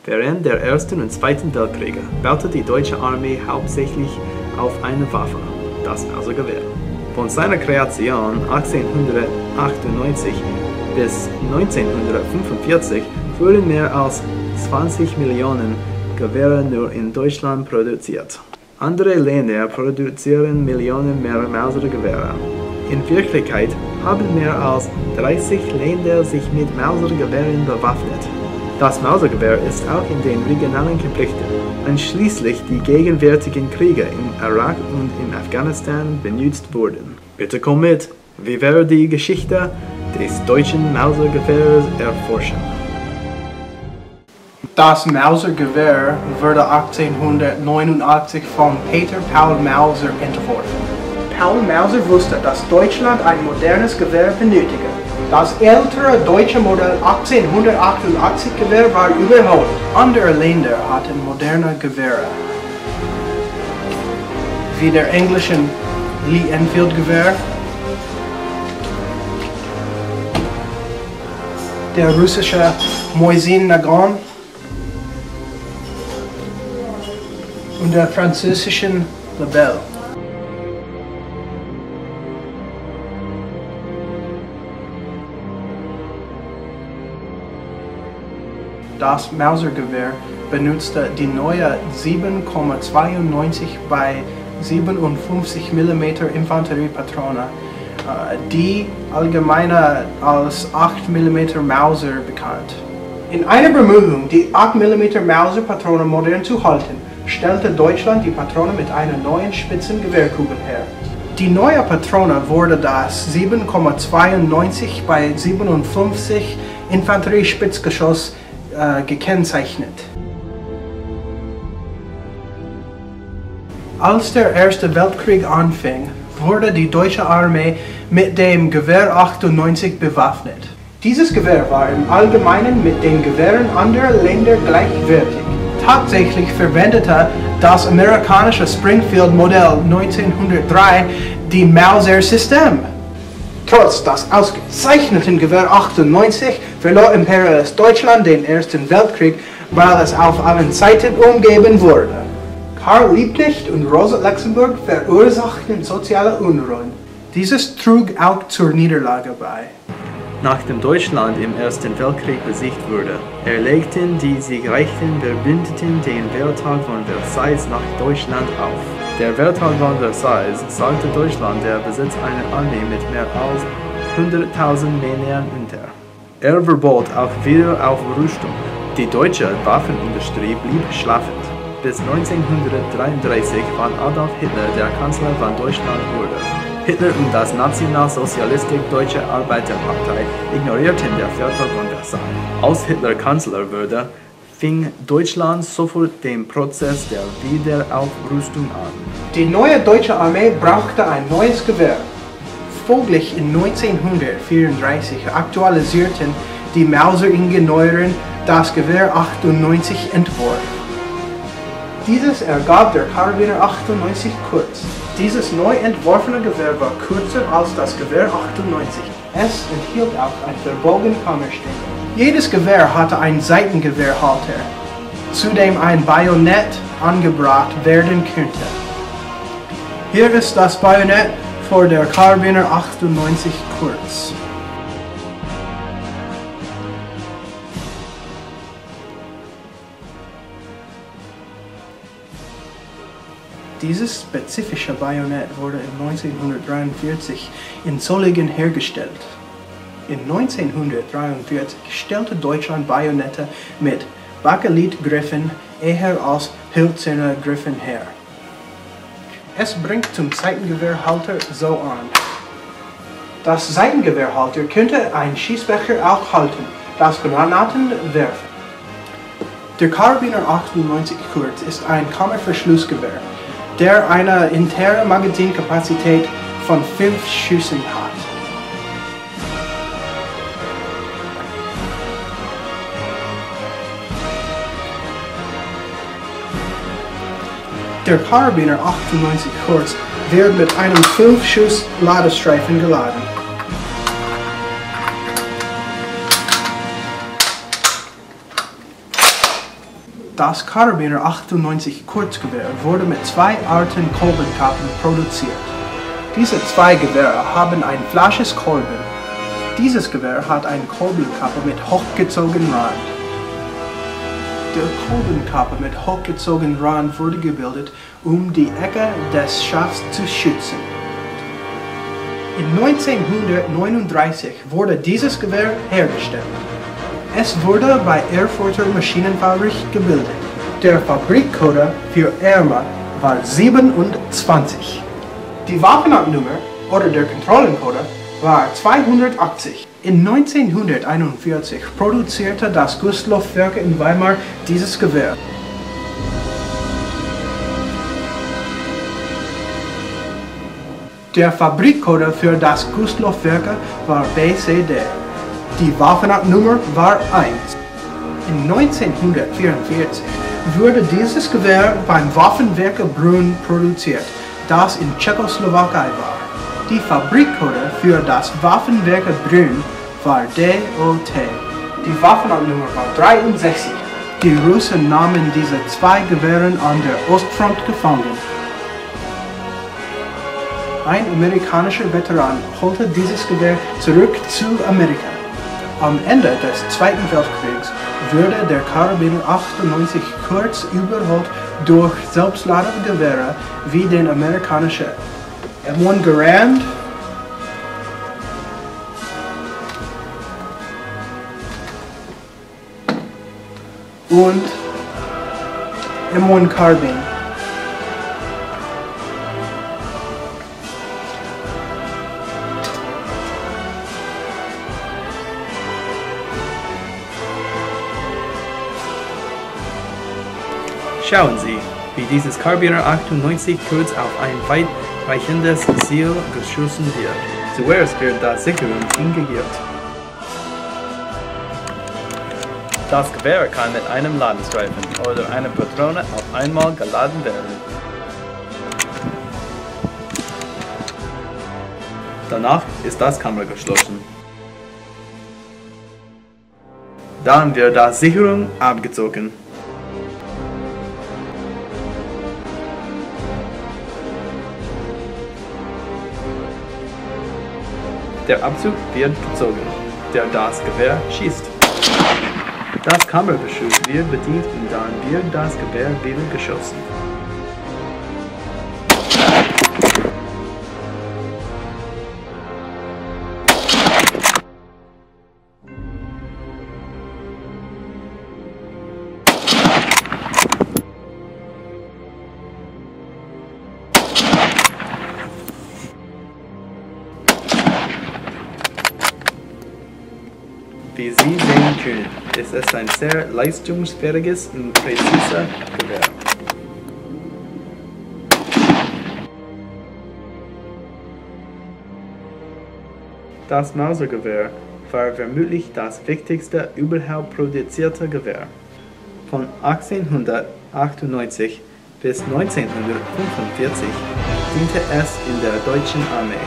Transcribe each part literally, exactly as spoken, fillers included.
Während der Ersten und Zweiten Weltkriege baute die deutsche Armee hauptsächlich auf eine Waffe, das Mausergewehr. Von seiner Kreation achtzehnhundertachtundneunzig bis neunzehnhundertfünfundvierzig wurden mehr als zwanzig Millionen Gewehre nur in Deutschland produziert. Andere Länder produzieren Millionen mehr Mausergewehre. In Wirklichkeit haben mehr als dreißig Länder sich mit Mausergewehren bewaffnet. Das Mausergewehr ist auch in den regionalen Konflikten, einschließlich die gegenwärtigen Kriege im Irak und in Afghanistan, benutzt worden. Bitte komm mit, wir werden die Geschichte des deutschen Mausergewehrs erforschen. Das Mausergewehr wurde achtzehnhundertneunundachtzig von Peter Paul Mauser entworfen. Paul Mauser wusste, dass Deutschland ein modernes Gewehr benötige. Das ältere deutsche Modell achtzehnhundertachtundachtzig Gewehr war überholt. Andere Länder hatten moderne Gewehre, wie der englische Lee Enfield Gewehr, der russische Mosin Nagant und der französischen Lebel. Das Mausergewehr benutzte die neue sieben Komma zweiundneunzig bei siebenundfünfzig Millimeter Infanteriepatrone, die allgemeiner als acht Millimeter Mauser bekannt. In einer Bemühung, die acht Millimeter Mauser-Patrone modern zu halten, stellte Deutschland die Patrone mit einer neuen spitzen Gewehrkugel her. Die neue Patrone wurde das sieben Komma zweiundneunzig bei siebenundfünfzig Infanteriespitzgeschoss äh, gekennzeichnet. Als der Erste Weltkrieg anfing, wurde die deutsche Armee mit dem Gewehr achtundneunzig bewaffnet. Dieses Gewehr war im Allgemeinen mit den Gewehren anderer Länder gleichwertig. Tatsächlich verwendete das amerikanische Springfield-Modell neunzehnhundertdrei die Mauser-System. Trotz des ausgezeichneten Gewehr achtundneunzig verlor Imperialist Deutschland den Ersten Weltkrieg, weil es auf allen Seiten umgeben wurde. Karl Liebknecht und Rosa Luxemburg verursachten soziale Unruhen. Dieses trug auch zur Niederlage bei. Nachdem Deutschland im Ersten Weltkrieg besiegt wurde, erlegten die siegreichen Verbündeten den Wehrtag von Versailles nach Deutschland auf. Der Wehrtag von Versailles sagte Deutschland der Besitz einer Armee mit mehr als hunderttausend Männern unter. Er verbot auch Wiederaufrüstung. Die deutsche Waffenindustrie blieb schlafend, bis neunzehnhundertdreiunddreißig, wann Adolf Hitler der Kanzler von Deutschland wurde. Hitler und das Nationalsozialistische Deutsche Arbeiterpartei ignorierten den Vertrag von Versailles. Als Hitler Kanzler wurde, fing Deutschland sofort den Prozess der Wiederaufrüstung an. Die neue deutsche Armee brauchte ein neues Gewehr. Folglich in neunzehnhundertvierunddreißig aktualisierten die Mauser-Ingenieure das Gewehr achtundneunzig Entwurf. Dieses ergab der Karabiner achtundneunzig Kurz. Dieses neu entworfene Gewehr war kürzer als das Gewehr achtundneunzig. Es enthielt auch ein verbogene Kammerstängel. Jedes Gewehr hatte einen Seitengewehrhalter, zu dem ein Bajonett angebracht werden könnte. Hier ist das Bajonett für der Karabiner achtundneunzig Kurz. Dieses spezifische Bajonett wurde in neunzehnhundertdreiundvierzig in Solingen hergestellt. In neunzehnhundertdreiundvierzig stellte Deutschland Bajonette mit Bakelitgriffen eher als hölzerne Griffen her. Es bringt zum Seitengewehrhalter so an. Das Seitengewehrhalter könnte ein Schießbecher auch halten, das Granaten werfen. Der Karabiner achtundneunzig Kurz ist ein Kammerverschlussgewehr, der eine interne Magazinkapazität von fünf Schüssen hat. Der Karabiner achtundneunzig Kurz wird mit einem fünf Schuss Ladestreifen geladen. Das Karabiner achtundneunzig Kurzgewehr wurde mit zwei Arten Kolbenkappen produziert. Diese zwei Gewehre haben ein flaches Kolben. Dieses Gewehr hat eine Kolbenkappe mit hochgezogenem Rand. Der Kolbenkappe mit hochgezogenem Rand wurde gebildet, um die Ecke des Schafts zu schützen. In neunzehnhundertneununddreißig wurde dieses Gewehr hergestellt. Es wurde bei Erfurter Maschinenfabrik gebildet. Der Fabrikcode für Erma war siebenundzwanzig. Die Waffenartnummer oder der Kontrollencode war zweihundertachtzig. In neunzehnhunderteinundvierzig produzierte das Gustloff-Werk in Weimar dieses Gewehr. Der Fabrikcode für das Gustloff-Werk war B C D. Die Waffenartnummer war eins. In neunzehnhundertvierundvierzig wurde dieses Gewehr beim Waffenwerk Brunn produziert, das in Tschechoslowakei war. Die Fabrikcode für das Waffenwerk Brunn war D O T. Die Waffenartnummer war dreiundsechzig. Die Russen nahmen diese zwei Gewehre an der Ostfront gefangen. Ein amerikanischer Veteran holte dieses Gewehr zurück zu Amerika. Am Ende des Zweiten Weltkriegs wurde der Karabiner achtundneunzig kurz überholt durch Selbstladegewehre wie den amerikanischen M eins Garand und M eins Carbine. Schauen Sie, wie dieses Karabiner achtundneunzig kurz auf ein weitreichendes Ziel geschossen wird. Zuerst wird das Sicherung hingegeben. Das Gewehr kann mit einem Ladenstreifen oder einer Patrone auf einmal geladen werden. Danach ist das Kammer geschlossen. Dann wird die Sicherung abgezogen. Der Abzug wird gezogen, der das Gewehr schießt. Das Kammerbeschuss wird bedient und dann wird das Gewehr wieder geschossen. Wie Sie sehen können, ist es ein sehr leistungsfähiges und präzises Gewehr. Das Mauser-Gewehr war vermutlich das wichtigste überhaupt produzierte Gewehr. Von achtzehnhundertachtundneunzig bis neunzehnhundertfünfundvierzig diente es in der deutschen Armee.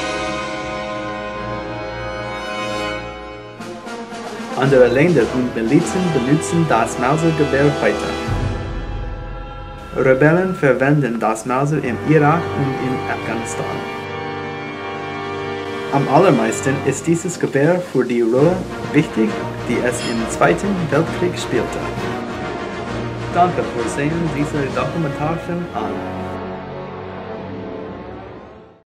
Andere Länder und Milizen benutzen das Mauser-Gewehr heute. Rebellen verwenden das Mauser im Irak und in Afghanistan. Am allermeisten ist dieses Gewehr für die Rolle wichtig, die es im Zweiten Weltkrieg spielte. Danke für Sehen dieser Dokumentarfilm an.